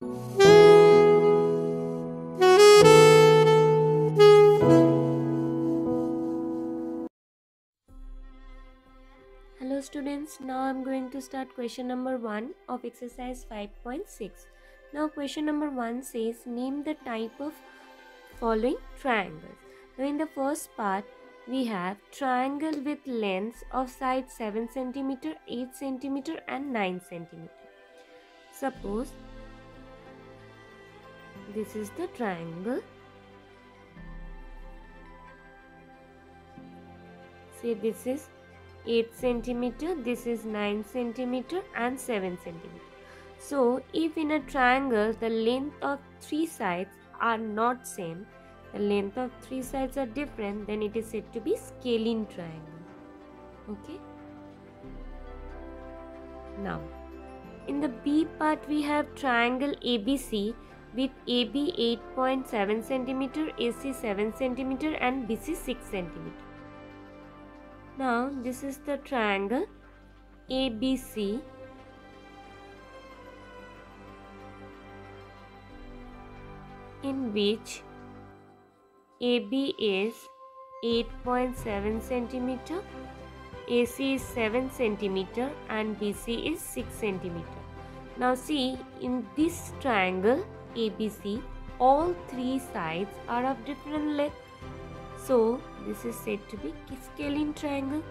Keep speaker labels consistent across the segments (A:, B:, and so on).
A: Hello students, now I am going to start question number 1 of exercise 5.6. Now question number 1 says name the type of following triangles. Now in the first part we have triangle with lengths of side 7 cm, 8 cm and 9 cm. Suppose this is the triangle. Say this is 8 cm, this is 9 cm and 7 cm. So if in a triangle the length of three sides are not same, the length of three sides are different, then it is said to be scalene triangle. Okay. Now in the B part we have triangle ABC with AB 8.7 cm, AC 7 cm and BC 6 cm. Now this is the triangle ABC in which AB is 8.7 cm, AC is 7 cm and BC is 6 cm. Now see, in this triangle ABC, all three sides are of different length. So this is said to be scalene triangle.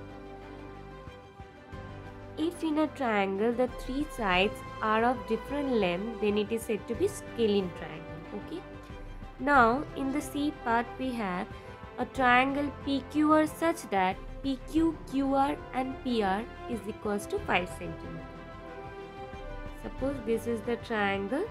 A: If in a triangle the three sides are of different length, then it is said to be scalene triangle. Okay. Now in the C part we have a triangle PQR such that PQ, QR and PR is equals to 5 cm. Suppose this is the triangle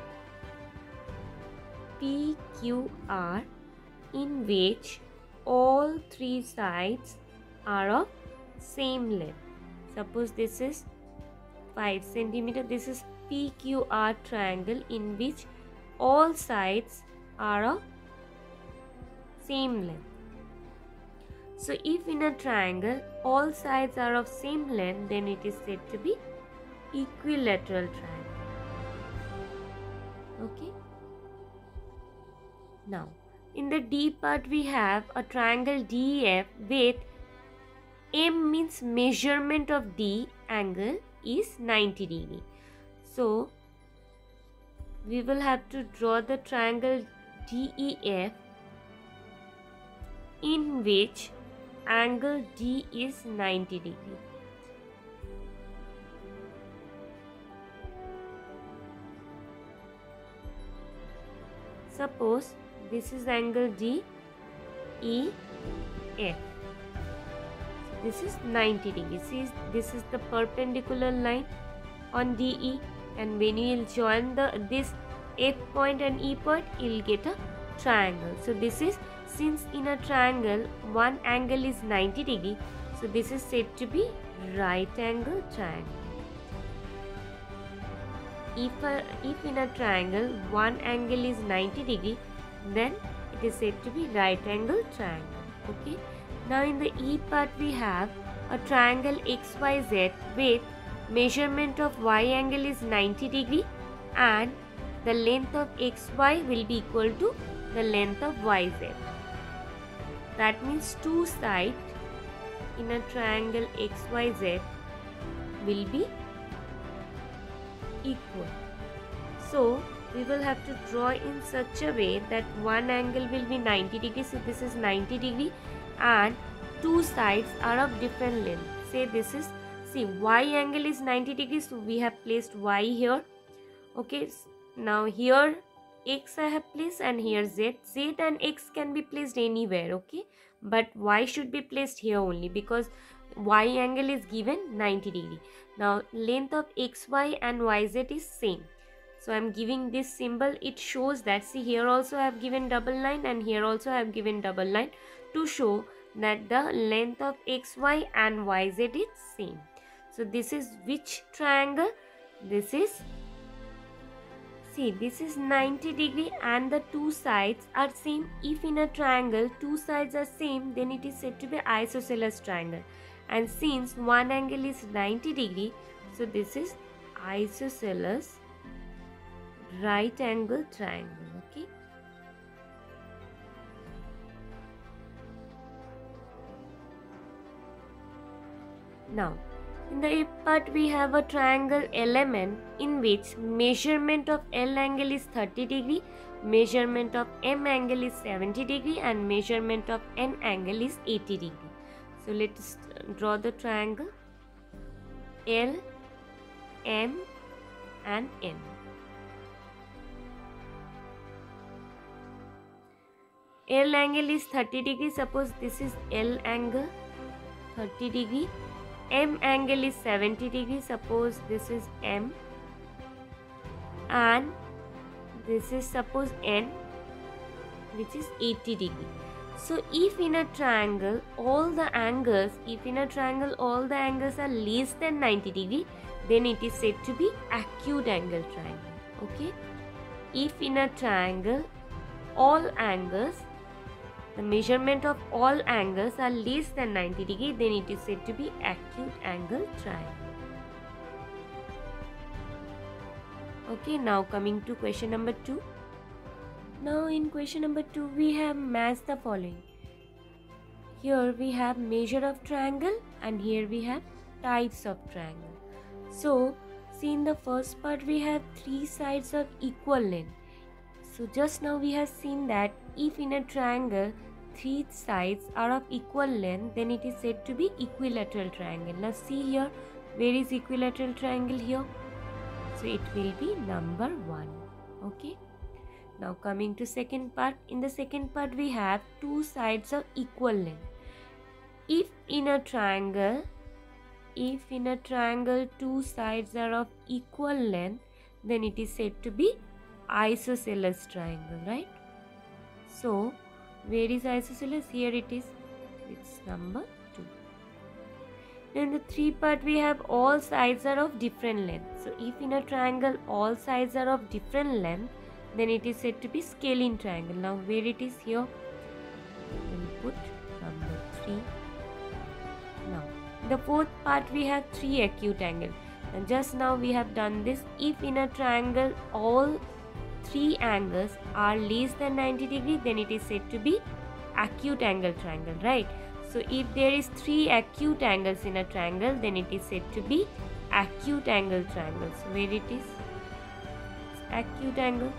A: PQR in which all three sides are of same length. Suppose this is 5 cm. This is PQR triangle in which all sides are of same length. So if in a triangle all sides are of same length, then it is said to be equilateral triangle. Okay. Now in the D part we have a triangle DEF with M means measurement of D angle is 90 degree. So we will have to draw the triangle DEF in which angle D is 90 degree. Suppose this is angle DEF. This is 90 degrees. See, this is the perpendicular line on DE, and when you will join this F point and E point, you will get a triangle. So this is, since in a triangle one angle is 90 degree, so this is said to be right angle triangle. If in a triangle one angle is 90 degree, then it is said to be right angle triangle. Okay. Now in the E part we have a triangle XYZ with measurement of Y angle is 90 degree and the length of XY will be equal to the length of YZ. That means two sides in a triangle XYZ will be equal. So we will have to draw in such a way that one angle will be 90 degrees. So this is 90 degree and two sides are of different length. Say this is, see, Y angle is 90 degrees, so we have placed Y here. Okay, now here X I have placed and here Z. Z and X can be placed anywhere, okay, but Y should be placed here only because Y angle is given 90 degree. Now length of XY and YZ is same. So I am giving this symbol. It shows that, see, here also I have given double line and here also I have given double line to show that the length of XY and YZ is same. So this is which triangle? This is, see, this is 90 degree and the two sides are same. If in a triangle two sides are same, then it is said to be isosceles triangle. And since one angle is 90 degree, so this is isosceles right angle triangle. Okay. Now, in the A part, we have a triangle element in which measurement of L angle is 30 degree, measurement of M angle is 70 degree, and measurement of N angle is 80 degree. So let's draw the triangle L, M, and N. L angle is 30 degree. Suppose this is L angle, 30 degree. M angle is 70 degree. Suppose this is M, and this is suppose N, which is 80 degree. So if in a triangle all the angles are less than 90 degree, then it is said to be acute angle triangle. Okay. If in a triangle the measurement of all angles are less than 90 degree, then it is said to be acute angle triangle. Okay, now coming to question number 2. Now in question number 2, we have matched the following. Here we have measure of triangle and here we have types of triangle. So, see, in the first part we have 3 sides of equal length. So just now we have seen that if in a triangle 3 sides are of equal length, then it is said to be equilateral triangle. Now see here, where is equilateral triangle here? So it will be number 1. Okay. Now coming to second part. In the second part we have 2 sides of equal length. If in a triangle 2 sides are of equal length, then it is said to be isosceles triangle, right? So where is isosceles? Here it is. It's number 2. Then the 3 part we have all sides are of different length. So if in a triangle all sides are of different length, then it is said to be scalene triangle. Now where it is here? We'll put number 3. Now in the fourth part we have 3 acute angle. And just now we have done this. If in a triangle all 3 angles are less than 90 degree, then it is said to be acute angle triangle, right? So if there is 3 acute angles in a triangle, then it is said to be acute angle triangle. So where it is? It's acute angle.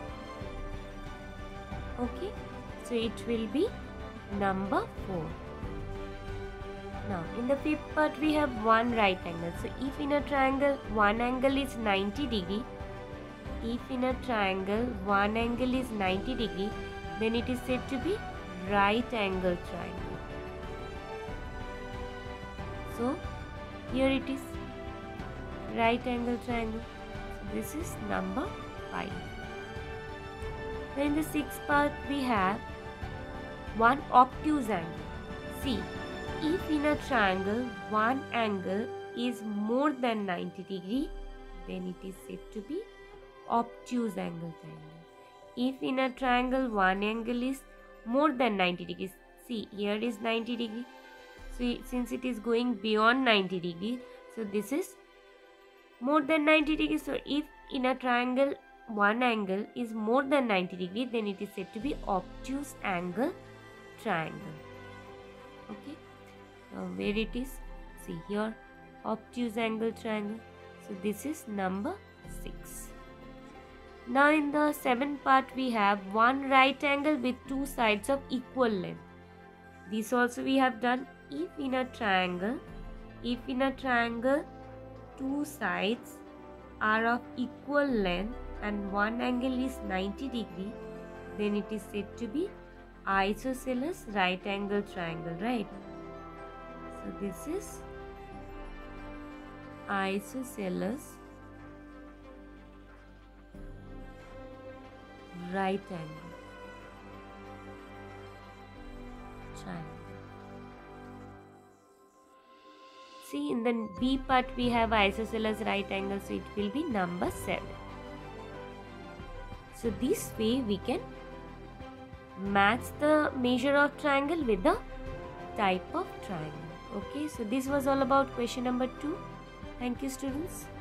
A: Okay, so it will be number 4. Now in the fifth part we have 1 right angle. So if in a triangle one angle is 90 degree, then it is said to be right angle triangle. So here it is, right angle triangle. So this is number 5. Then in the sixth part we have 1 obtuse angle. See, if in a triangle one angle is more than 90 degree, then it is said to be obtuse angle triangle. If in a triangle one angle is more than 90 degrees, see here is 90 degree. So since it is going beyond 90 degree, so this is more than 90 degrees. So if in a triangle one angle is more than 90 degree, then it is said to be obtuse angle triangle. Okay. Now where it is? See here, obtuse angle triangle. So this is number 6. Now in the seventh part we have 1 right angle with 2 sides of equal length. This also we have done. If in a triangle 2 sides are of equal length and one angle is 90 degree, then it is said to be isosceles right angle triangle, right? So this is isosceles right angle triangle. See, in the B part we have isosceles right angle, so it will be number 7. So this way we can match the measure of triangle with the type of triangle. Okay, so this was all about question number 2. Thank you, students.